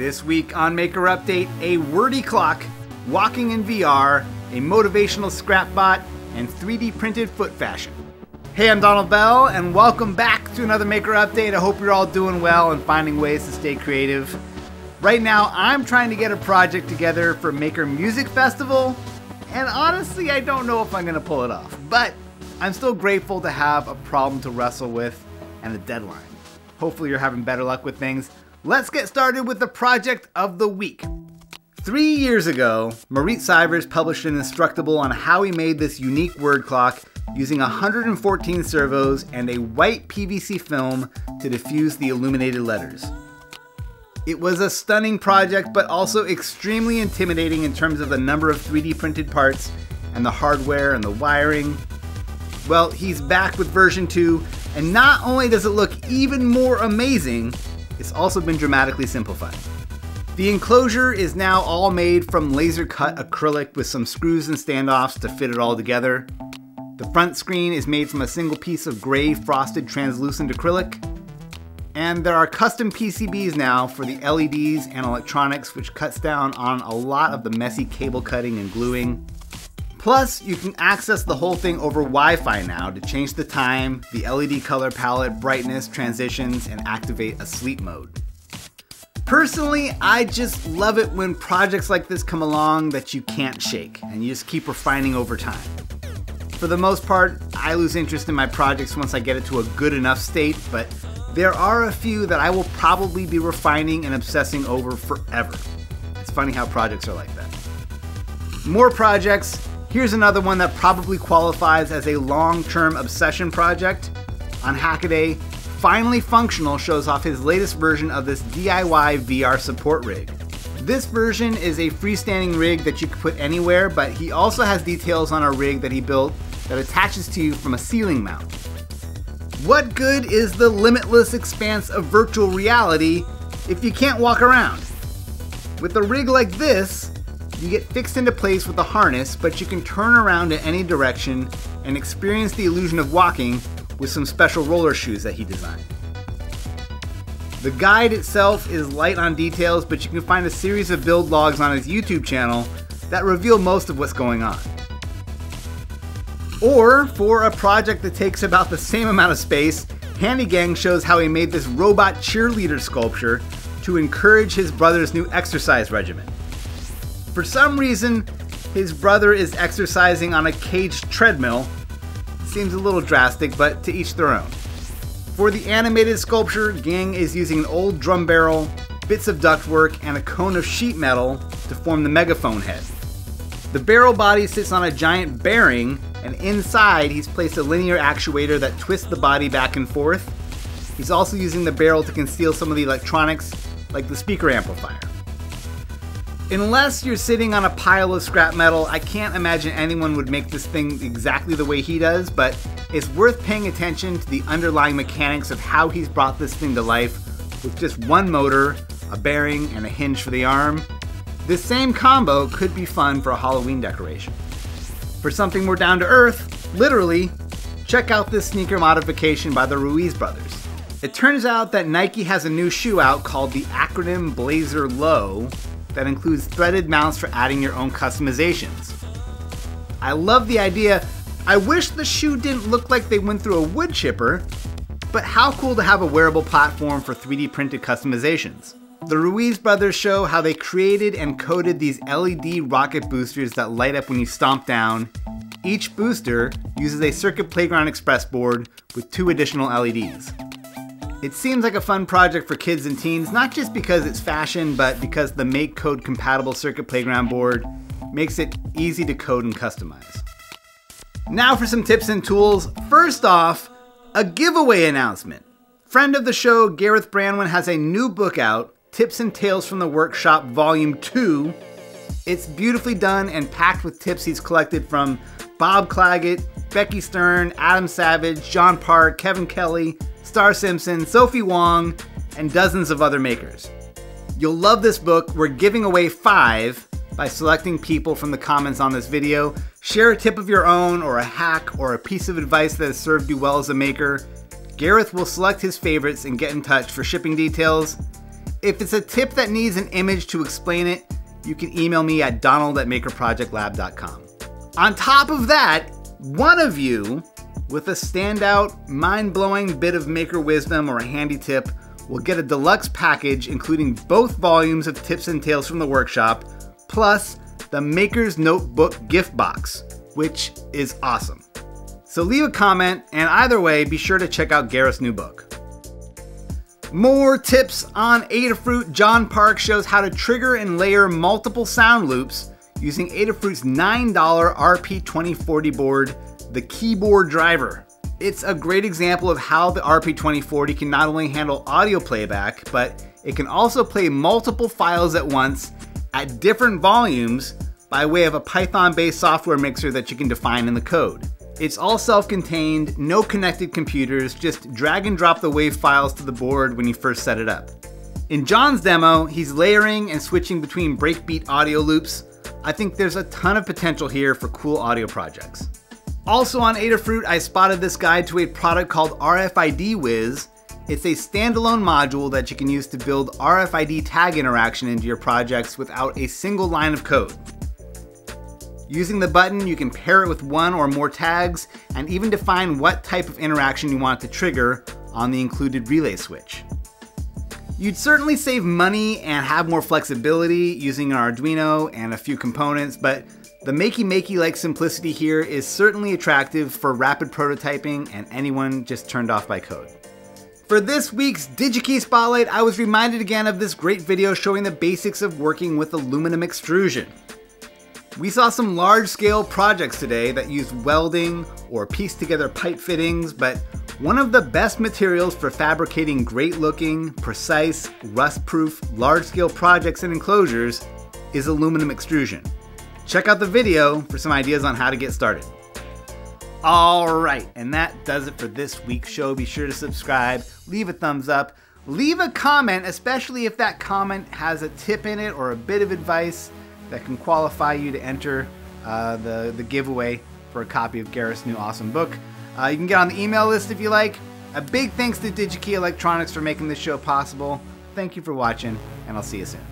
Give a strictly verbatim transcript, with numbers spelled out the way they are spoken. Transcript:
This week on Maker Update, a wordy clock, walking in V R, a motivational scrap bot, and three D printed foot fashion. Hey, I'm Donald Bell, and welcome back to another Maker Update. I hope you're all doing well and finding ways to stay creative. Right now, I'm trying to get a project together for Maker Music Festival, and honestly, I don't know if I'm going to pull it off, but I'm still grateful to have a problem to wrestle with and a deadline. Hopefully you're having better luck with things. Let's get started with the project of the week. Three years ago, Marit Sivers published an Instructable on how he made this unique word clock using one hundred fourteen servos and a white P V C film to diffuse the illuminated letters. It was a stunning project, but also extremely intimidating in terms of the number of three D printed parts and the hardware and the wiring. Well, he's back with version two, and not only does it look even more amazing, it's also been dramatically simplified. The enclosure is now all made from laser cut acrylic with some screws and standoffs to fit it all together. The front screen is made from a single piece of gray frosted translucent acrylic. And there are custom P C Bs now for the L E Ds and electronics, which cuts down on a lot of the messy cable cutting and gluing. Plus, you can access the whole thing over Wi-Fi now to change the time, the L E D color palette, brightness, transitions, and activate a sleep mode. Personally, I just love it when projects like this come along that you can't shake, and you just keep refining over time. For the most part, I lose interest in my projects once I get it to a good enough state, but there are a few that I will probably be refining and obsessing over forever. It's funny how projects are like that. More projects. Here's another one that probably qualifies as a long-term obsession project. On Hackaday, Finally Functional shows off his latest version of this D I Y V R support rig. This version is a freestanding rig that you can put anywhere, but he also has details on a rig that he built that attaches to you from a ceiling mount. What good is the limitless expanse of virtual reality if you can't walk around? With a rig like this, you get fixed into place with a harness, but you can turn around in any direction and experience the illusion of walking with some special roller shoes that he designed. The guide itself is light on details, but you can find a series of build logs on his YouTube channel that reveal most of what's going on. Or, for a project that takes about the same amount of space, HandyGang shows how he made this robot cheerleader sculpture to encourage his brother's new exercise regimen. For some reason, his brother is exercising on a caged treadmill. Seems a little drastic, but to each their own. For the animated sculpture, Gang is using an old drum barrel, bits of ductwork, and a cone of sheet metal to form the megaphone head. The barrel body sits on a giant bearing, and inside he's placed a linear actuator that twists the body back and forth. He's also using the barrel to conceal some of the electronics, like the speaker amplifier. Unless you're sitting on a pile of scrap metal, I can't imagine anyone would make this thing exactly the way he does, but it's worth paying attention to the underlying mechanics of how he's brought this thing to life with just one motor, a bearing, and a hinge for the arm. This same combo could be fun for a Halloween decoration. For something more down to earth, literally, check out this sneaker modification by the Ruiz brothers. It turns out that Nike has a new shoe out called the acronym Blazer Low that includes threaded mounts for adding your own customizations. I love the idea. I wish the shoe didn't look like they went through a wood chipper, but how cool to have a wearable platform for three D printed customizations. The Ruiz brothers show how they created and coded these L E D rocket boosters that light up when you stomp down. Each booster uses a Circuit Playground Express board with two additional L E Ds. It seems like a fun project for kids and teens, not just because it's fashion, but because the MakeCode compatible Circuit Playground board makes it easy to code and customize. Now for some tips and tools. First off, a giveaway announcement. Friend of the show, Gareth Brandwin, has a new book out, Tips and Tales from the Workshop Volume two. It's beautifully done and packed with tips he's collected from Bob Clagett, Becky Stern, Adam Savage, John Park, Kevin Kelly, Star Simpson, Sophie Wong, and dozens of other makers. You'll love this book. We're giving away five by selecting people from the comments on this video. Share a tip of your own, or a hack, or a piece of advice that has served you well as a maker. Gareth will select his favorites and get in touch for shipping details. If it's a tip that needs an image to explain it, you can email me at donald at maker project lab dot com. On top of that, one of you with a standout, mind-blowing bit of maker wisdom or a handy tip will get a deluxe package including both volumes of Tips and Tales from the Workshop, plus the Maker's Notebook gift box, which is awesome. So leave a comment, and either way, be sure to check out Gareth's new book. More tips on Adafruit. John Park shows how to trigger and layer multiple sound loops using Adafruit's nine dollar R P twenty forty board, the keyboard driver. It's a great example of how the R P twenty forty can not only handle audio playback, but it can also play multiple files at once at different volumes by way of a Python-based software mixer that you can define in the code. It's all self-contained, no connected computers, just drag and drop the WAV files to the board when you first set it up. In John's demo, he's layering and switching between breakbeat audio loops. I think there's a ton of potential here for cool audio projects. Also on Adafruit, I spotted this guide to a product called R F I D Wiz. It's a standalone module that you can use to build R F I D tag interaction into your projects without a single line of code. Using the button, you can pair it with one or more tags and even define what type of interaction you want to trigger on the included relay switch. You'd certainly save money and have more flexibility using an Arduino and a few components, but the makey-makey-like simplicity here is certainly attractive for rapid prototyping and anyone just turned off by code. For this week's DigiKey Spotlight, I was reminded again of this great video showing the basics of working with aluminum extrusion. We saw some large-scale projects today that used welding or pieced together pipe fittings, but one of the best materials for fabricating great-looking, precise, rust-proof, large-scale projects and enclosures is aluminum extrusion. Check out the video for some ideas on how to get started. Alright, and that does it for this week's show. Be sure to subscribe, leave a thumbs up, leave a comment, especially if that comment has a tip in it or a bit of advice that can qualify you to enter uh, the, the giveaway for a copy of Gareth's new awesome book. Uh, you can get on the email list if you like. A big thanks to DigiKey Electronics for making this show possible. Thank you for watching, and I'll see you soon.